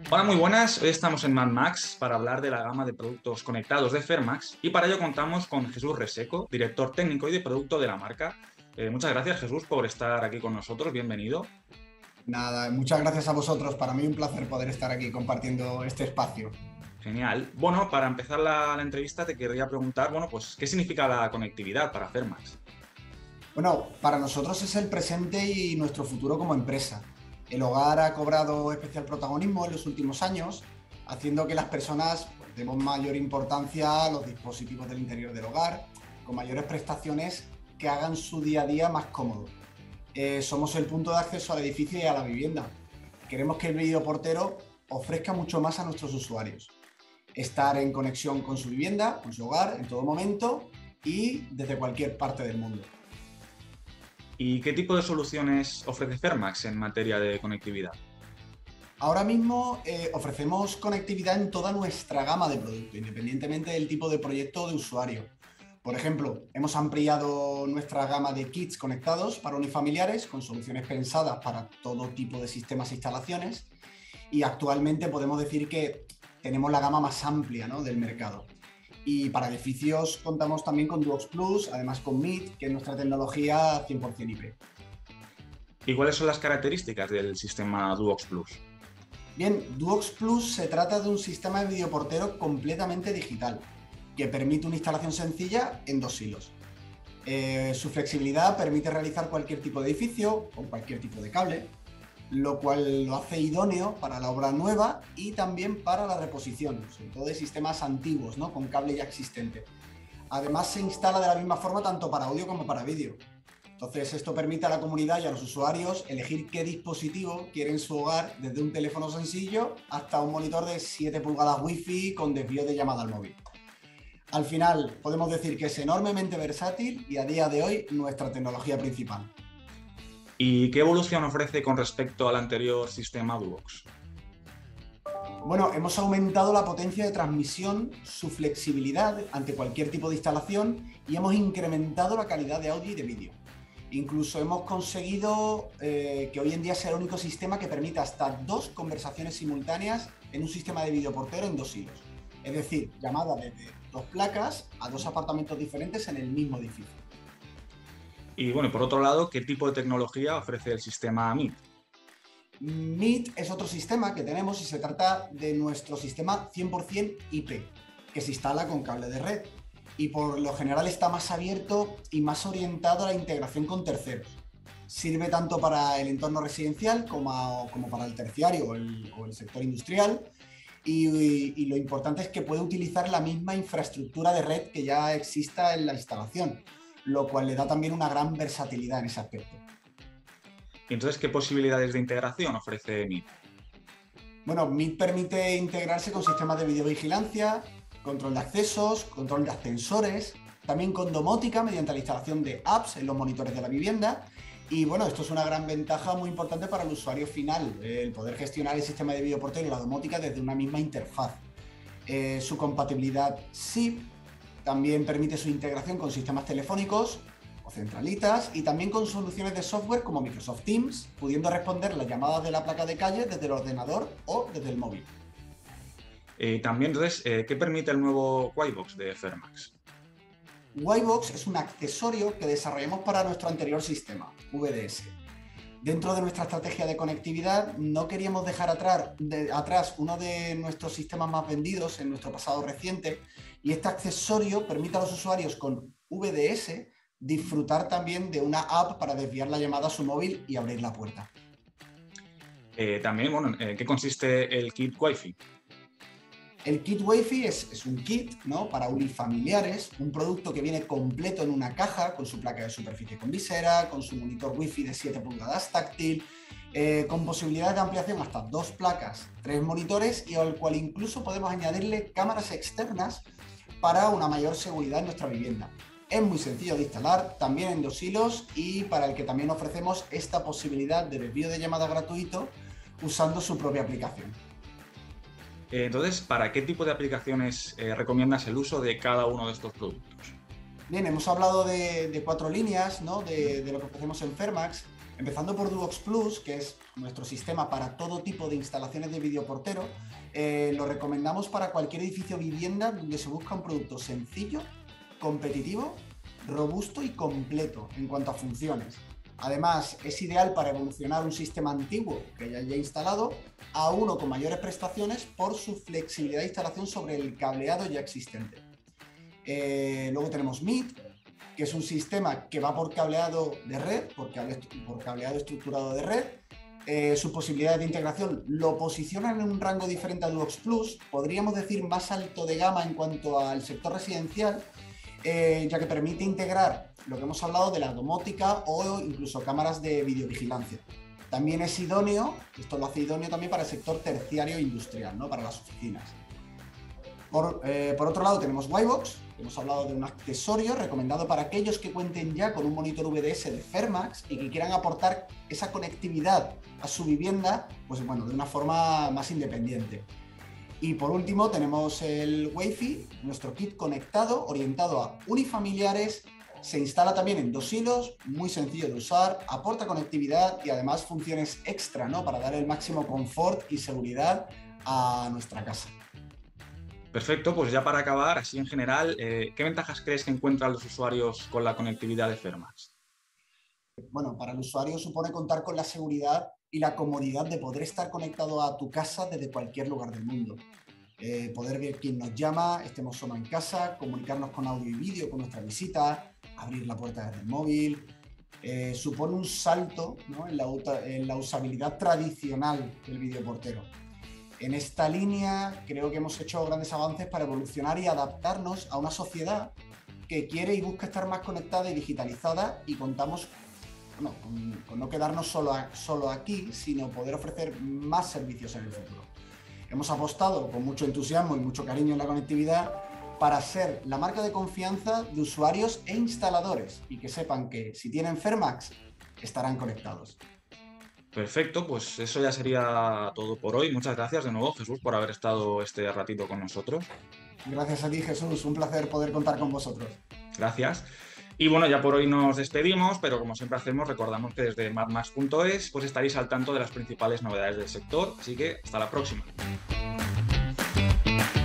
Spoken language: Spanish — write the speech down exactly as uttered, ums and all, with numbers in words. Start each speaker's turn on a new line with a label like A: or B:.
A: Hola, muy buenas. Hoy estamos en MadMax para hablar de la gama de productos conectados de Fermax y para ello contamos con Jesús Reseco, director técnico y de producto de la marca. Eh, muchas gracias, Jesús, por estar aquí con nosotros. Bienvenido.
B: Nada, muchas gracias a vosotros. Para mí un placer poder estar aquí compartiendo este espacio.
A: Genial. Bueno, para empezar la, la entrevista te querría preguntar, bueno, pues, ¿qué significa la conectividad para Fermax?
B: Bueno, para nosotros es el presente y nuestro futuro como empresa. El hogar ha cobrado especial protagonismo en los últimos años, haciendo que las personas pues, demos mayor importancia a los dispositivos del interior del hogar, con mayores prestaciones que hagan su día a día más cómodo. Eh, somos el punto de acceso al edificio y a la vivienda. Queremos que el videoportero ofrezca mucho más a nuestros usuarios. Estar en conexión con su vivienda, con su hogar, en todo momento y desde cualquier parte del mundo.
A: ¿Y qué tipo de soluciones ofrece Fermax en materia de conectividad?
B: Ahora mismo eh, ofrecemos conectividad en toda nuestra gama de productos, independientemente del tipo de proyecto o de usuario. Por ejemplo, hemos ampliado nuestra gama de kits conectados para unifamiliares con soluciones pensadas para todo tipo de sistemas e instalaciones y actualmente podemos decir que tenemos la gama más amplia, ¿no?, del mercado. Y para edificios contamos también con Duox Plus, además con Meet, que es nuestra tecnología cien por ciento I P.
A: ¿Y cuáles son las características del sistema Duox Plus?
B: Bien, Duox Plus se trata de un sistema de videoportero completamente digital, que permite una instalación sencilla en dos hilos. Eh, su flexibilidad permite realizar cualquier tipo de edificio con cualquier tipo de cable, lo cual lo hace idóneo para la obra nueva y también para la reposición, sobre todo de sistemas antiguos, ¿no?, con cable ya existente. Además, se instala de la misma forma tanto para audio como para vídeo. Entonces, esto permite a la comunidad y a los usuarios elegir qué dispositivo quieren en su hogar, desde un teléfono sencillo hasta un monitor de siete pulgadas Wi-Fi con desvío de llamada al móvil. Al final, podemos decir que es enormemente versátil y a día de hoy nuestra tecnología principal.
A: ¿Y qué evolución ofrece con respecto al anterior sistema Duox?
B: Bueno, hemos aumentado la potencia de transmisión, su flexibilidad ante cualquier tipo de instalación y hemos incrementado la calidad de audio y de vídeo. Incluso hemos conseguido eh, que hoy en día sea el único sistema que permita hasta dos conversaciones simultáneas en un sistema de videoportero en dos hilos. Es decir, llamada desde dos placas a dos apartamentos diferentes en el mismo edificio.
A: Y bueno, por otro lado, ¿qué tipo de tecnología ofrece el sistema Meet?
B: Meet es otro sistema que tenemos y se trata de nuestro sistema cien por ciento I P, que se instala con cable de red y por lo general está más abierto y más orientado a la integración con terceros. Sirve tanto para el entorno residencial como, como para el terciario o el, o el sector industrial y, y, y lo importante es que puede utilizar la misma infraestructura de red que ya exista en la instalación, lo cual le da también una gran versatilidad en ese aspecto.
A: Y entonces, ¿qué posibilidades de integración ofrece Meet?
B: Bueno, Meet permite integrarse con sistemas de videovigilancia, control de accesos, control de ascensores, también con domótica mediante la instalación de apps en los monitores de la vivienda. Y bueno, esto es una gran ventaja muy importante para el usuario final, el poder gestionar el sistema de videoportero y la domótica desde una misma interfaz. Eh, su compatibilidad S I P también permite su integración con sistemas telefónicos o centralitas y también con soluciones de software como Microsoft Teams, pudiendo responder las llamadas de la placa de calle desde el ordenador o desde el móvil.
A: Eh, también, entonces, eh, ¿qué permite el nuevo Wi-Box de Fermax?
B: Wi-Box es un accesorio que desarrollamos para nuestro anterior sistema, V D S. Dentro de nuestra estrategia de conectividad no queríamos dejar atrás, de, atrás uno de nuestros sistemas más vendidos en nuestro pasado reciente y este accesorio permite a los usuarios con V D S disfrutar también de una app para desviar la llamada a su móvil y abrir la puerta.
A: Eh, también, bueno, ¿en qué consiste el kit Wi-Fi?
B: El kit Wi-Fi es, es un kit, ¿no?, para unifamiliares, un producto que viene completo en una caja con su placa de superficie con visera, con su monitor Wi-Fi de siete pulgadas táctil, eh, con posibilidad de ampliación hasta dos placas, tres monitores y al cual incluso podemos añadirle cámaras externas para una mayor seguridad en nuestra vivienda. Es muy sencillo de instalar, también en dos hilos y para el que también ofrecemos esta posibilidad de desvío de llamada gratuito usando su propia aplicación.
A: Eh, entonces, ¿para qué tipo de aplicaciones eh, recomiendas el uso de cada uno de estos productos?
B: Bien, hemos hablado de, de cuatro líneas, ¿no? de, de lo que ofrecemos en Fermax, empezando por Duox Plus, que es nuestro sistema para todo tipo de instalaciones de videoportero. Eh, lo recomendamos para cualquier edificio o vivienda donde se busca un producto sencillo, competitivo, robusto y completo en cuanto a funciones. Además, es ideal para evolucionar un sistema antiguo que ya haya instalado a uno con mayores prestaciones por su flexibilidad de instalación sobre el cableado ya existente. Eh, luego tenemos M I T, que es un sistema que va por cableado de red, por, cable, por cableado estructurado de red. Eh, sus posibilidades de integración lo posicionan en un rango diferente a Duox Plus, podríamos decir más alto de gama en cuanto al sector residencial, eh, ya que permite integrar lo que hemos hablado de la domótica o incluso cámaras de videovigilancia. También es idóneo, esto lo hace idóneo también para el sector terciario e industrial, ¿no? Para las oficinas. Por, eh, por otro lado tenemos Wi-Box, hemos hablado de un accesorio recomendado para aquellos que cuenten ya con un monitor V D S de Fermax y que quieran aportar esa conectividad a su vivienda, pues bueno, de una forma más independiente. Y por último tenemos el Wi-Fi, nuestro kit conectado orientado a unifamiliares, se instala también en dos hilos, muy sencillo de usar, aporta conectividad y además funciones extra, ¿no? Para dar el máximo confort y seguridad a nuestra casa.
A: Perfecto, pues ya para acabar, así en general, eh, ¿qué ventajas crees que encuentran los usuarios con la conectividad de Fermax?
B: Bueno, para el usuario supone contar con la seguridad y la comodidad de poder estar conectado a tu casa desde cualquier lugar del mundo. Eh, poder ver quién nos llama, estemos solo en casa, comunicarnos con audio y vídeo con nuestra visita, abrir la puerta desde el móvil. Eh, supone un salto, ¿no? en, la, en la usabilidad tradicional del videoportero. En esta línea creo que hemos hecho grandes avances para evolucionar y adaptarnos a una sociedad que quiere y busca estar más conectada y digitalizada, y contamos bueno, con, con no quedarnos solo, a, solo aquí, sino poder ofrecer más servicios en el futuro. Hemos apostado con mucho entusiasmo y mucho cariño en la conectividad para ser la marca de confianza de usuarios e instaladores, y que sepan que si tienen Fermax estarán conectados.
A: Perfecto, pues eso ya sería todo por hoy. Muchas gracias de nuevo, Jesús, por haber estado este ratito con nosotros.
B: Gracias a ti, Jesús. Un placer poder contar con vosotros.
A: Gracias. Y bueno, ya por hoy nos despedimos, pero como siempre hacemos, recordamos que desde madmax punto es pues estaréis al tanto de las principales novedades del sector, así que hasta la próxima.